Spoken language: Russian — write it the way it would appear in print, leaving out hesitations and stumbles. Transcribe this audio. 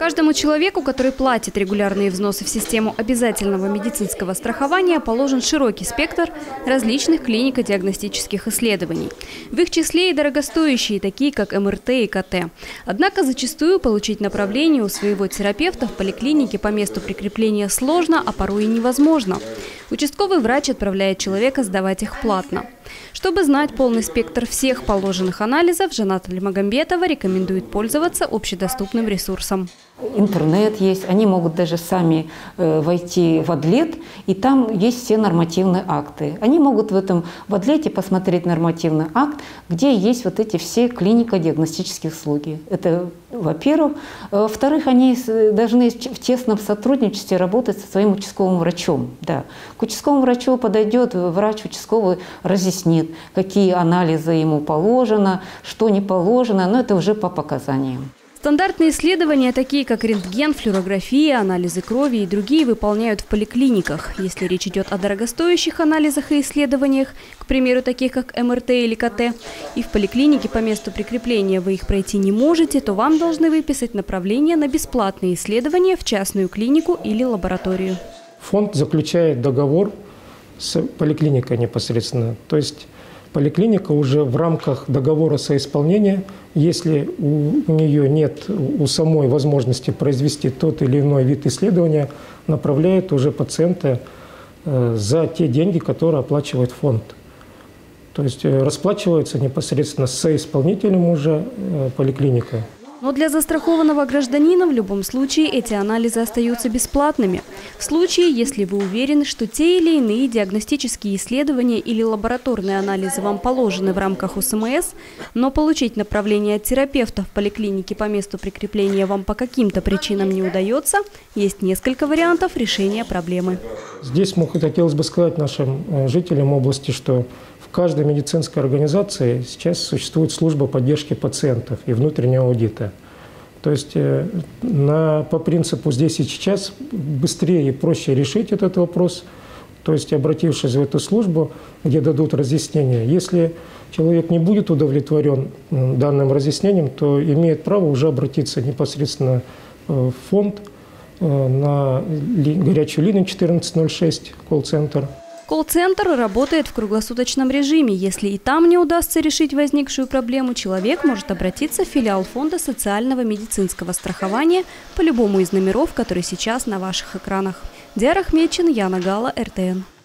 Каждому человеку, который платит регулярные взносы в систему обязательного медицинского страхования, положен широкий спектр различных клинико-диагностических исследований. В их числе и дорогостоящие, такие как МРТ и КТ. Однако зачастую получить направление у своего терапевта в поликлинике по месту прикрепления сложно, а порой и невозможно. Участковый врач отправляет человека сдавать их платно. Чтобы знать полный спектр всех положенных анализов, Жанат Алимагамбетова рекомендует пользоваться общедоступным ресурсом. Интернет есть, они могут даже сами войти в Адлет, и там есть все нормативные акты. Они могут в Адлете посмотреть нормативный акт, где есть вот эти все клинико-диагностические услуги. Это, во-первых. Во-вторых, они должны в тесном сотрудничестве работать со своим участковым врачом. Да. К участковому врачу подойдет врач участковый, разъяснит, какие анализы ему положено, что не положено, но это уже по показаниям. Стандартные исследования, такие как рентген, флюорография, анализы крови и другие, выполняют в поликлиниках. Если речь идет о дорогостоящих анализах и исследованиях, к примеру, таких как МРТ или КТ, и в поликлинике по месту прикрепления вы их пройти не можете, то вам должны выписать направление на бесплатные исследования в частную клинику или лабораторию. Фонд заключает договор с поликлиникой непосредственно. То есть поликлиника уже в рамках договора соисполнения, если у нее нет у самой возможности произвести тот или иной вид исследования, направляет уже пациента за те деньги, которые оплачивает фонд. То есть расплачивается непосредственно с соисполнителем уже поликлиника. Но для застрахованного гражданина в любом случае эти анализы остаются бесплатными. В случае, если вы уверены, что те или иные диагностические исследования или лабораторные анализы вам положены в рамках УСМС, но получить направление от терапевта в поликлинике по месту прикрепления вам по каким-то причинам не удается, есть несколько вариантов решения проблемы. Здесь хотелось бы сказать нашим жителям области, что в каждой медицинской организации сейчас существует служба поддержки пациентов и внутреннего аудита. То есть по принципу здесь и сейчас быстрее и проще решить этот вопрос, то есть обратившись в эту службу, где дадут разъяснение. Если человек не будет удовлетворен данным разъяснением, то имеет право уже обратиться непосредственно в фонд на горячую линию 1406, колл-центр. Колл-центр работает в круглосуточном режиме. Если и там не удастся решить возникшую проблему, человек может обратиться в филиал Фонда социального медицинского страхования по любому из номеров, которые сейчас на ваших экранах. Диара Ахмедчин, Яна Гала, РТН.